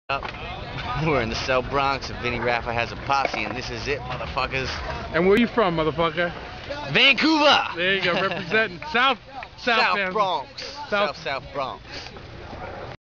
Up. We're in the South Bronx, and Vinny Raffa has a posse, and this is it, motherfuckers. And where you from, motherfucker? Vancouver! There you go, representing South Bronx. South Bronx.